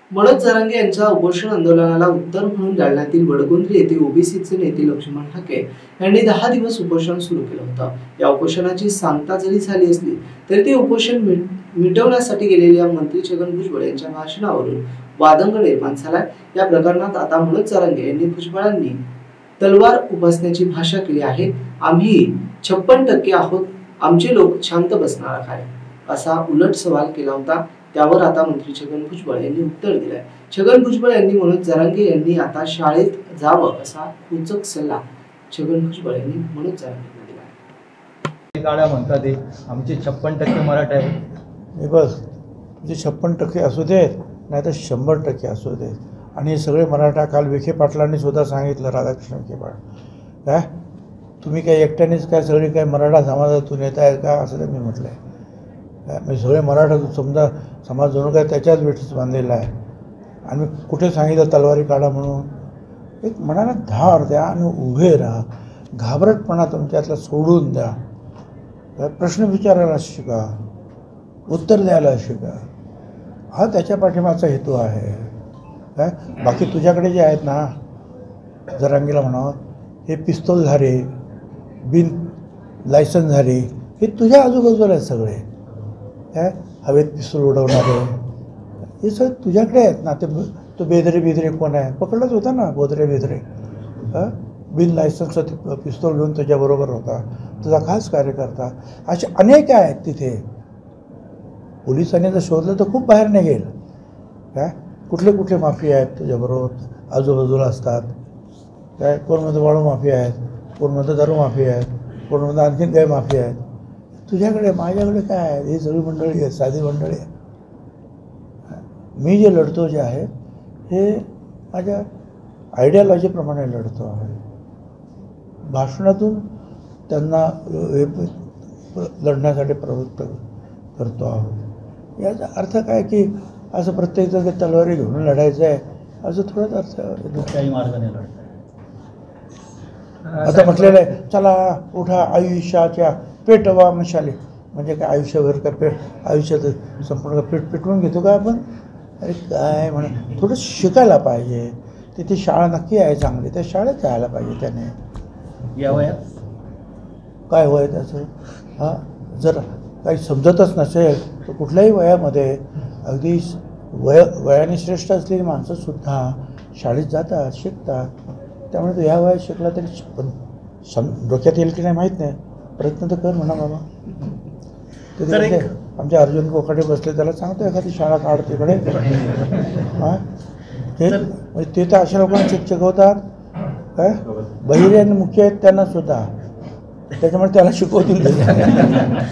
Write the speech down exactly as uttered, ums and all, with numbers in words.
मनोज जरांगे यांच्या उपोषण आंदोलनाला उत्तर म्हणून जालन्यातील वडगोंद्री येथे ओबीसीचे नेते लक्ष्मण ठाके यांनी दहा दिवस उपोषण सुरू केलं होतं। या उपोषणाची सांगता जरी झाली असली तरी ते उपोषण मिटवण्यासाठी गेलेल्या मंत्री छगन भुजबळ यांच्या भाषणावरून वादंग निर्माण झाला। या प्रकरणात आता मनोज जरांगे यांनी भुजबळांनी तलवार उपसण्याची भाषा केली आहे। आम्ही छप्पन टक्के आहोत, आमचे लोक शांत बसणार काय असा उलट सवाल केला होता। त्यावर आता मंत्री छगन भुजबळ यांनी उत्तर दिलंय। छगन भुजबळ यांनी मनोज जरांगे यांनी आता शाळेत जावं असा सूचक सल्ला छगन भुजबळ यांनी मनोज जरांगे यांना दिला। काळा म्हणतात ते आमचे छप्पन टक्के मराठा आहे, हे बस तुझे छप्पन टक्के असू देत नाही तर शंभर टक्के असू देत। आणि हे सगळे मराठा काल विखे पाटलांनी सुद्धा सांगितलं, राधाकृष्ण विखे पाटील काय तुम्ही काय एकट्यानेच काय सगळे काय मराठा समाजातून येत आहे का असं मी म्हटलं आहे। मी सगळे मराठा समजा समाज जणू काय त्याच्याच वेठीस बांधलेला आहे। आणि मी कुठे सांगितलं तलवारी काढा म्हणून? एक मनाला धार द्या आणि उभे राहा, घाबरटपणा तुमच्यातला सोडून द्या, प्रश्न विचारायला शिका, उत्तर द्यायला शिका, हा त्याच्या पाठीमागचा हेतू आहे काय। बाकी तुझ्याकडे जे आहेत ना जरांगेला म्हणावं हे पिस्तूलधारे बिन लायसन्सधारे हे तुझ्या आजूबाजूला आहेत सगळे काय, हवेत पिस्तूल उडवणारे हे सगळे तुझ्याकडे आहेत ना। ते तो बेदरे बेदरे कोण आहे पकडलाच होता ना, बोदरे बेदरे हां बिन लायसन्सचा पिस्तूल घेऊन तुझ्याबरोबर होता, तुझा खास कार्यकर्ता। असे अनेक आहेत तिथे। पोलिसांनी जर शोधलं तर खूप बाहेर निघेल काय। कुठले कुठले माफिया आहेत तुझ्याबरोबर आजूबाजूला असतात काय, कोण म्हणतं वाळू माफिया आहेत, कोण म्हणतं दारू माफिया आहेत, कोण म्हणतं आणखीन काही माफिया आहेत। तुझ्याकडे माझ्याकडे काय आहे, ही सगळी मंडळी आहे, साधी मंडळी आहे। मी जे लढतो जे आहे हे माझ्या आयडियॉलॉजीप्रमाणे लढतो आहे, भाषणातून त्यांना हे लढण्यासाठी प्रवृत्त करतो आहोत। याचा अर्थ काय की असं प्रत्येक तलवारी घेऊन लढायचं आहे असं थोडाच अर्थ काही मार्गाने लढत आता म्हटलेलं आहे चला उठा आयुष्याच्या पेटवा मशाले, म्हणजे काय आयुष्यभर का पेट आयुष्यात संपूर्ण पेट पेटवून घेतो का आपण? अरे काय म्हणा, थोडं शिकायला पाहिजे। तिथे शाळा नक्की आहे चांगली, त्या शाळेत जायला पाहिजे त्याने। या वयात काय वय त्याचं हां जर काही समजतच नसेल तर कुठल्याही वयामध्ये अगदी वय वयाने श्रेष्ठ असलेली माणसंसुद्धा शाळेत जातात, शिकतात। त्यामुळे तो ह्या वयात शिकला तरी पण सम डोक्यात येईल की नाही माहीत नाही, प्रयत्न तर कर म्हणा बाबा। ते आमच्या अर्जुन कोकाटे बसले, त्याला सांगतो एखादी शाळा काढ तिकडे हां ते ते तर अशा लोकांना शिक शिकवतात काय, बहिरे आणि मुख्य आहेत त्यांना सुद्धा, त्याच्यामुळे त्याला शिकवतील